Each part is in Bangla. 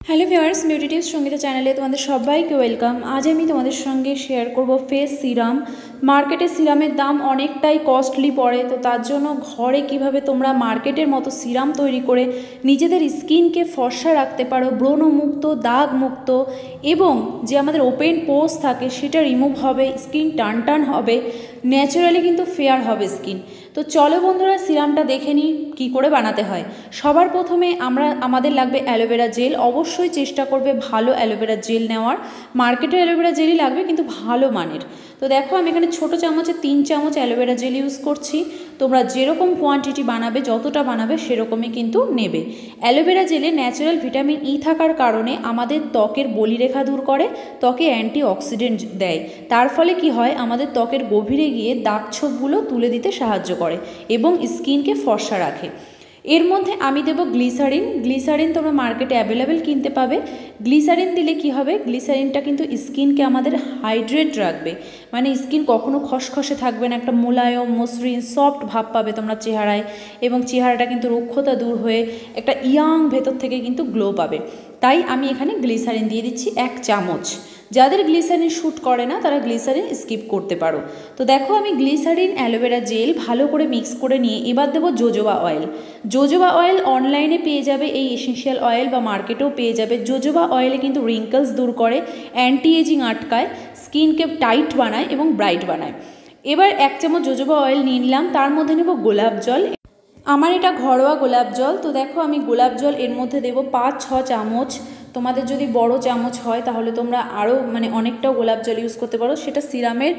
Hello viewers, beauty tips Sangeeta চ্যানেলে তোমাদের সবাইকে ওয়েলকাম। আজ আমি তোমাদের সঙ্গে শেয়ার করব ফেস সিরাম। মার্কেটে সিরামের দাম অনেকটাই কস্টলি পড়ে, তো তার জন্য ঘরে কিভাবে তোমরা মার্কেটের মতো সিরাম তৈরি করে নিজেদের স্কিনকে ফর্সা রাখতে পারো, ব্রণমুক্ত, দাগমুক্ত, এবং যে আমাদের ওপেন পোর্স থাকে সেটা রিমুভ হবে, স্কিন টান টান হবে, ন্যাচারালি কিন্তু ফেয়ার হবে স্কিন। তো চলো বন্ধুরা, সিরামটা দেখে নিই কী করে বানাতে হয়। সবার প্রথমে আমাদের লাগবে অ্যালোভেরা জেল। অবশ্যই চেষ্টা করবে ভালো অ্যালোভেরা জেল নেওয়ার। মার্কেটের অ্যালোভেরা জেলই লাগবে, কিন্তু ভালো মানের। তো দেখো, আমি এখানে ছোটো চামচে 3 চামচ অ্যালোভেরা জেল ইউজ করছি। তোমরা যেরকম কোয়ান্টিটি বানাবে, যতটা বানাবে সেরকমই কিন্তু নেবে। অ্যালোভেরা জেলে ন্যাচারাল ভিটামিন ই থাকার কারণে আমাদের ত্বকের বলিরেখা দূর করে, ত্বকে অ্যান্টিঅক্সিডেন্ট দেয়। তার ফলে কি হয়, আমাদের ত্বকের গভীরে গিয়ে দাগ ছোপগুলো তুলে দিতে সাহায্য করে এবং স্কিনকে ফর্সা রাখে। এর মধ্যে আমি দেব গ্লিসারিন। গ্লিসারিন তোমরা মার্কেটে অ্যাভেলেবেল কিনতে পাবে। গ্লিসারিন দিলে কি হবে, গ্লিসারিনটা কিন্তু স্কিনকে আমাদের হাইড্রেট রাখবে, মানে স্কিন কখনো খসখসে থাকবে না, একটা মোলায়ম, মসৃণ, সফট ভাব পাবে তোমরা চেহারায়, এবং চেহারাটা কিন্তু রুক্ষতা দূর হয়ে একটা ইয়াং ভেতর থেকে কিন্তু গ্লো পাবে। তাই আমি এখানে গ্লিসারিন দিয়ে দিচ্ছি 1 চামচ। যাদের গ্লিসারিন শ্যুট করে না তারা গ্লিসারিন স্কিপ করতে পারো। তো দেখো, আমি গ্লিসারিন, অ্যালোভেরা জেল ভালো করে মিক্স করে নিয়ে এবার দেবো জোজোবা অয়েল। জোজোবা অয়েল অনলাইনে পেয়ে যাবে, এই এসেনশিয়াল অয়েল, বা মার্কেটেও পেয়ে যাবে। জোজোবা অয়েলে কিন্তু রিঙ্কলস দূর করে, অ্যান্টি এজিং আটকায়, স্কিনকে টাইট বানায় এবং ব্রাইট বানায়। এবার 1 চামচ জোজোবা অয়েল নিয়ে নিলাম, তার মধ্যে নেব গোলাপ জল। আমার এটা ঘরোয়া গোলাপ জল। তো দেখো, আমি গোলাপ জল এর মধ্যে দেবো 5-6 চামচ। তোমাদের যদি বড় চামচ হয় তাহলে তোমরা আরও অনেকটাও গোলাপ জল ইউজ করতে পারো। সেটা সিরামের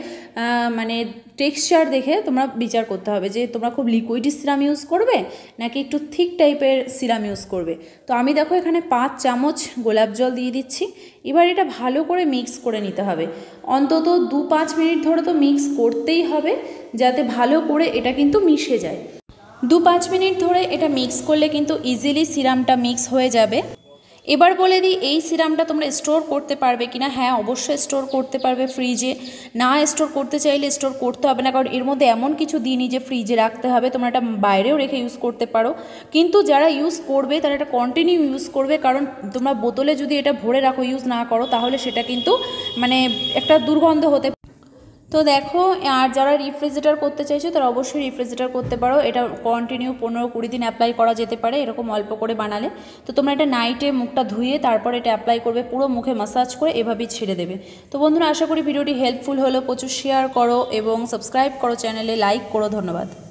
টেক্সচার দেখে তোমরা বিচার করতে হবে যে তোমরা খুব লিকুইড সিরাম ইউজ করবে নাকি একটু থিক টাইপের সিরাম ইউজ করবে। তো আমি দেখো এখানে 5 চামচ গোলাপ জল দিয়ে দিচ্ছি। এবার এটা ভালো করে মিক্স করে নিতে হবে। অন্তত 2-5 মিনিট ধরে তো মিক্স করতেই হবে, যাতে ভালো করে এটা কিন্তু মিশে যায়। 2-5 মিনিট ধরে এটা মিক্স করলে কিন্তু ইজিলি সিরামটা মিক্স হয়ে যাবে। এবার বলে দিই, এই সিরামটা তোমরা স্টোর করতে পারবে কিনা। হ্যাঁ, অবশ্যই স্টোর করতে পারবে ফ্রিজে। না স্টোর করতে চাইলে স্টোর করতে হবে না, কারণ এর মধ্যে এমন কিছু দিইনি যে ফ্রিজে রাখতে হবে। তোমরা এটা বাইরেও রেখে ইউজ করতে পারো, কিন্তু যারা ইউজ করবে তারা এটা কন্টিনিউ ইউজ করবে, কারণ তোমরা বোতলে যদি এটা ভরে রাখো, ইউজ না করো, তাহলে সেটা কিন্তু একটা দুর্গন্ধ হতে। তো দেখো, আর যারা রিফ্রিজারেটর করতে চাইছো তারা অবশ্যই রিফ্রিজারেটর করতে পারো। এটা কন্টিনিউ 15-20 দিন অ্যাপ্লাই করা যেতে পারে, এরকম অল্প করে বানালে। তো তোমরা এটা নাইটে মুখটা ধুয়ে তারপর এটা অ্যাপ্লাই করবে, পুরো মুখে ম্যাসাজ করে এভাবেই ছেড়ে দেবে। তো বন্ধুরা, আশা করি ভিডিওটি হেল্পফুল হলো। প্রচুর শেয়ার করো এবং সাবস্ক্রাইব করো চ্যানেলে, লাইক করো। ধন্যবাদ।